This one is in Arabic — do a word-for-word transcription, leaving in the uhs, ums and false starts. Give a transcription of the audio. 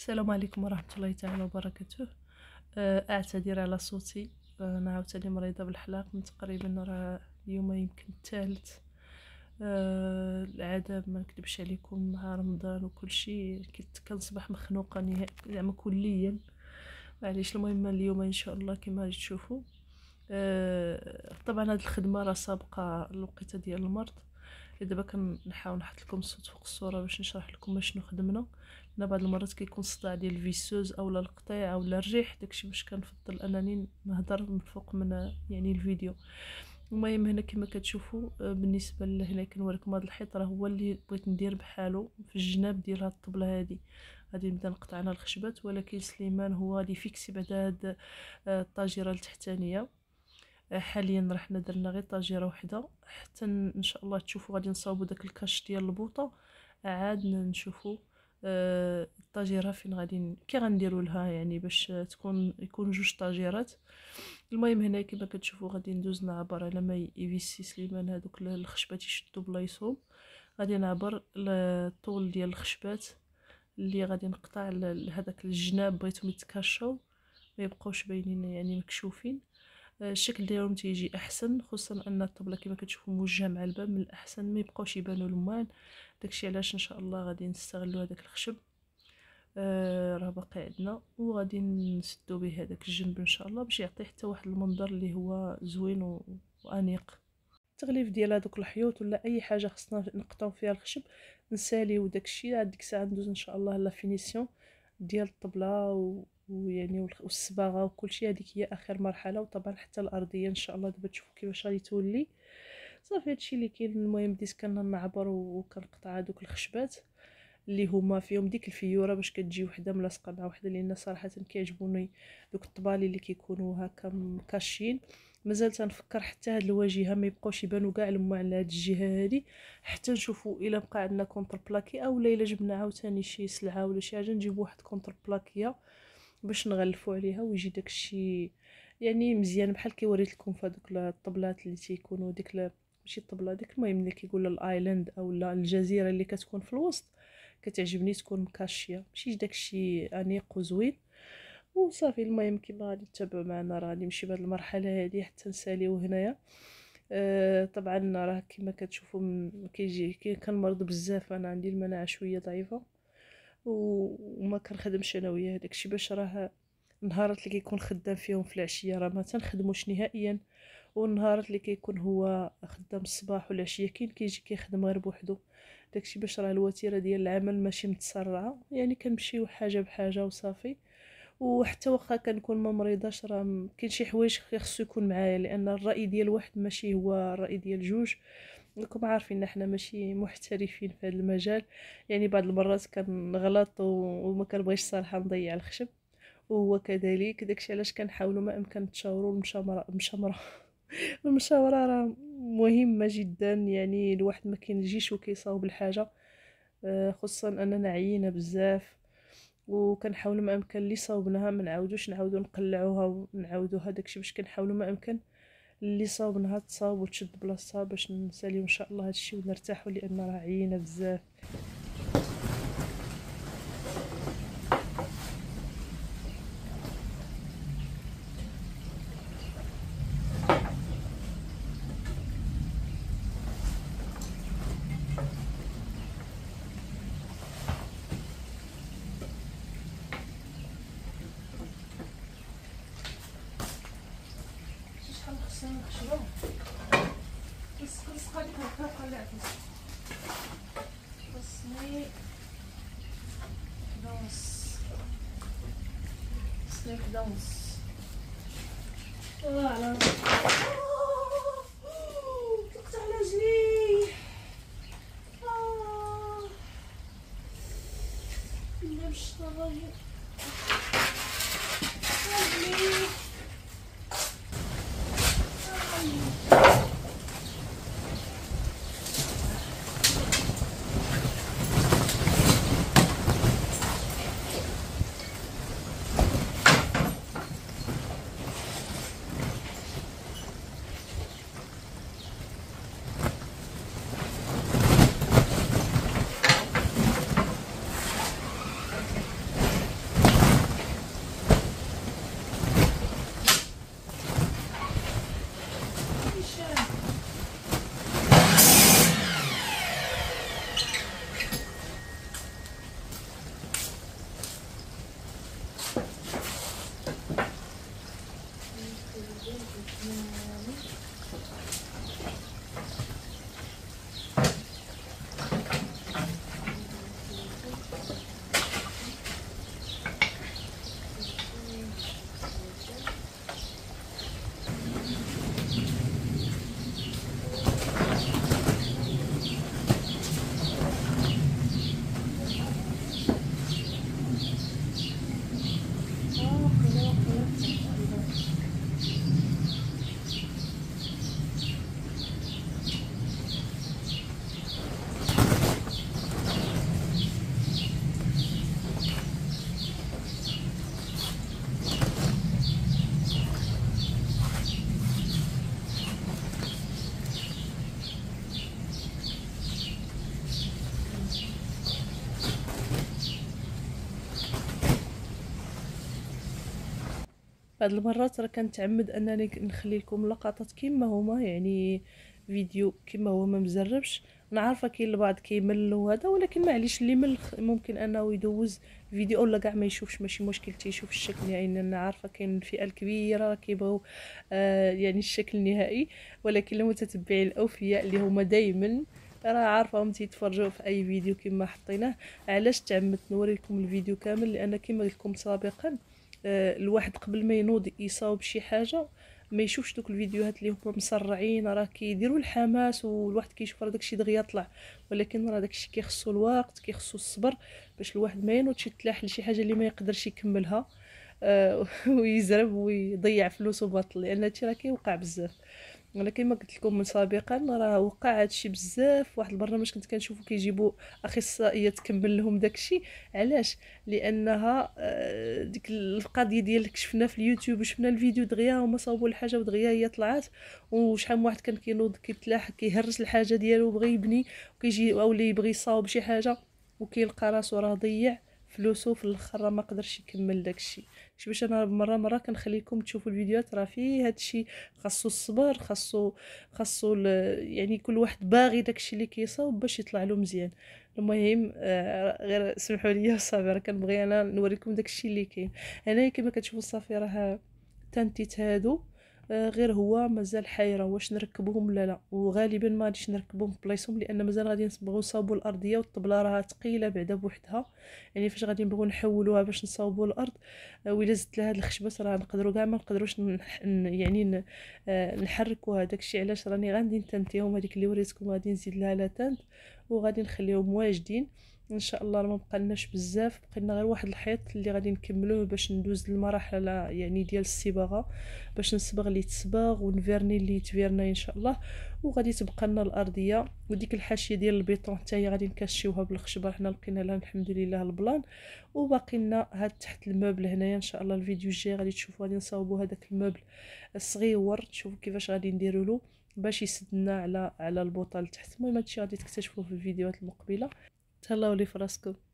السلام عليكم ورحمة الله تعالى وبركاته. آه، أعتذر على صوتي. آه، أنا عاوتاني مريضة بالحلاق من تقريبا راه اليوم يمكن الثالث. آه، العادة ما نكذبش عليكم مع رمضان وكل شيء كنت كنصبح مخنوقة نهائيا زعما كليا. معليش، المهم اليوم إن شاء الله كما غادي تشوفوا. آه، طبعا هاد الخدمة راه سابقة الوقيته ديال المرض. دابا كنحاول نحط لكم الصوت فوق الصورة باش نشرح لكم شنو خدمنا. لأن بعض المرات كيكون صداع ديال الفيسوز اولا القطيع اولا الريح، داكشي باش كنفضل انني نهضر من فوق من يعني الفيديو. المهم هنا كما كتشوفوا، آه، بالنسبه لهنا كنوريكم هذا الحيط راه هو اللي بغيت ندير بحالو في الجناب ديال هاد الطبله هذه. غادي نبدا نقطع انا الخشبات، ولكن سليمان هو اللي فيكسي بعد هاد آه، الطاجيره التحتانيه. آه، حاليا راه حنا درنا غير طاجيره وحده حتى ان شاء الله تشوفوا. غادي نصاوبوا داك الكاش ديال البوطه، عاد نشوفوا آه، الطاجيره فين غادي كي غنديروا لها، يعني باش تكون يكون جوج طاجيرات. المهم هنا كما كتشوفوا غادي ندوز نعبر على ما يفيسي سليمان هذوك الخشبات يشدوا بلايصهم. غادي نعبر الطول ديال الخشبات اللي غادي نقطع هذاك الجناب، بغيتهم يتكاشوا ما يبقاوش باينين يعني مكشوفين. الشكل ديالهم تيجي احسن، خصوصا ان الطبله كما كتشوفوا موجهه مع الباب، من الاحسن ما يبقاوش يبانوا لمعان. داكشي علاش ان شاء الله غادي نستغلوا هذاك الخشب. آه راه باقي عندنا وغادي نسدو به هذاك الجنب ان شاء الله باش يعطي حتى واحد المنظر اللي هو زوين وانيق. التغليف ديال هذوك الحيوط ولا اي حاجه خصنا نقطعو فيها الخشب نساليو داكشي. عاد ديك الساعه ندوز ان شاء الله لا فينيسيون ديال الطبله و... ويعني والصباغه وكل شيء. هذيك هي اخر مرحله، وطبعا حتى الارضيه ان شاء الله دابا تشوفوا كيفاش غادي تولي. صافي هادشي اللي كاين. المهم بديت كنعبر وكنقطع هذوك الخشبات اللي هما فيهم ديك الفيوره باش كتجي وحده ملاصقه مع وحده، لان صراحه كيعجبوني دوك الطبالي اللي كيكونوا هكا مكاشين. مازال تنفكر حتى هاد الواجهه ما يبقاوش يبانوا كاع لما على هاد الجهه هادي، حتى نشوفوا الا بقى عندنا كونتر بلاكي اولا الا جبنا عاوتاني شي سلعه ولا شي حاجه نجيب واحد كونتر بلاكيه باش نغلفوا عليها ويجي داكشي يعني مزيان، بحال كي وريت لكم في هذوك الطبلات اللي تيكونوا ديك ماشي الطبله ديك، المهم اللي كيقولوا الايلاند اولا الجزيره اللي كتكون في الوسط. كتعجبني تكون مكاشيه ماشي داكشي انيق وزوين وصافي. المهم كيما غادي تتابعوا معنا راه غادي نمشي بهاد المرحله هذه حتى نساليو هنايا. أه طبعا راه كيما كتشوفوا كيجي كي كنمرض بزاف، انا عندي المناعه شويه ضعيفه وما كنخدمش انا وياه داكشي باش راه النهارات اللي كيكون خدام فيهم في العشيه راه ما تنخدموش نهائيا، والنهارات اللي كيكون هو خدام الصباح والعشيه كاين كيجي كيخدم غير بوحدو. داكشي باش راه الوتيره ديال العمل ماشي متسرعه، يعني كنمشيو حاجه بحاجه وصافي. وحتى واخا كنكون ما مريضاش راه كاين شي حوايج خصو يكون معايا، لان الراي ديال واحد ماشي هو الراي ديال جوج. راكم عارفين حنا ماشي محترفين في هذا المجال، يعني بعض المرات كنغلط وما كنبغيش صراحه نضيع الخشب، وهو كذلك. داكشي علاش كنحاولوا ما امكن نتشاوروا المشامره المشامره المشاوره راه مهمه جدا، يعني الواحد ما كينجيش وكيصاوب الحاجه. آه، خصوصا اننا عيينا بزاف وكنحاولوا ما امكن اللي صاوبناها ما نعاودوش نعاودو نقلعوها ونعاودوها. داكشي باش كنحاولوا ما امكن اللي صاوبناها تصاوب وتشد بلاصتها باش نساليو ان شاء الله هادشي ونرتاحوا، لان راه عيينا بزاف. شحال خصنا نخشبو بس بس هذيك الطاقه اللي عطيت خصني وحده ونص خصني وحده ونص على طلقت على جني. اه لا مش طاغي بعض المرات راه كنتعمد انني نخلي لكم لقطات كيما هما، يعني فيديو كيما هو ما مزربش. انا عارفه كاين البعض كيمل وهذا، ولكن معليش اللي مل ممكن انه يدوز فيديو ولا كاع ما يشوفش، ماشي مشكل تيشوف الشكل النهائي. لان انا عارفه كاين الفئه الكبيره كيبغوا آه يعني الشكل النهائي، ولكن المتتبعين الاوفياء اللي هما دائما راه عارفهم تيتفرجوا في اي فيديو كما حطيناه. علاش تعمدت نوريكم الفيديو كامل؟ لان كما قلت لكم سابقا آه الواحد قبل ما ينوض يصاوب شي حاجه ما يشوفش دوك الفيديوهات اللي هما مسرعين، راه كيديروا الحماس والواحد كيشوف راه داكشي دغيا طلع، ولكن راه داكشي كيخصو الوقت، كيخصو الصبر باش الواحد ما ينوضش يتلاح لشي حاجه اللي ما يقدرش يكملها آه ويزرب ويضيع فلوسه باطل، لان هادشي راه كيوقع بزاف. انا كما قلت لكم من سابقا راه وقع هادشي بزاف. واحد البرنامج كنت كنشوفو كيجيبوا اخصائيه تكمل لهم داكشي. علاش؟ لانها آه، ديك القضيه ديال كشفنا في اليوتيوب وشفنا الفيديو دغيا هما صاوبوا الحاجه ودغيا هي طلعت، وشحال من واحد كان كينوض كيتلاح كيهرس الحاجه ديالو وبغى يبني وكيجي او اللي يبغي يصاوب شي حاجه وكيلقى راسو راه ضيع فلوسو في الاخر، راه ما قدرش يكمل داكشي. شي باش انا مره مره كنخليكم تشوفوا الفيديوهات راه فيه هادشي، خاصو الصبر، خاصو خاصو يعني كل واحد باغي داكشي اللي كيصاوب باش يطلع له مزيان. المهم آه غير سمحوا لي صافي، راه كنبغي انا نوريكم داكشي اللي كاين هنايا. كما كتشوفوا صافي راه تنتيت هادو آه غير هو مازال حيره واش نركبوهم ولا لا، وغالبا ما غاديش نركبوهم في بلايصهم لان مازال غادي نبغيو نصاوبوا الارضيه، والطبله راها ثقيله بعدا بوحدها. يعني فاش غادي نبغيو نحولوها باش نصاوبوا الارض آه وإلا زدت لها هاد الخشبات راه نقدروا كاع ما نقدروش نح... يعني ن... آه نحركوا هذاك الشيء. علاش؟ راني غادي نتنتيهم هذيك اللي وريتكم غادي نزيد لها لا تانت وغادي نخليهم واجدين ان شاء الله. راه ما بقالناش بزاف، بقينا غير واحد الحيط اللي غادي نكملوه باش ندوز للمراحل يعني ديال الصباغه، باش نصبغ اللي تصبغ ونفيرني اللي تفيرناي ان شاء الله. وغادي تبقى لنا الارضيه وديك الحاشيه ديال البيطون حتى هي غادي نكشيوها بالخشبه، حنا لقينا لها الحمد لله البلان. وباقي لنا هاد تحت الموبل هنايا ان شاء الله. الفيديو الجاي غادي تشوفوا غادي نصاوبوا هذاك الموبل الصغيور، تشوفوا كيفاش غادي نديروا له باش يسدنا على على البوطه لتحت. المهم هادشي غادي تكتشفوه في الفيديوهات المقبله. تهلاو لي فراسكم.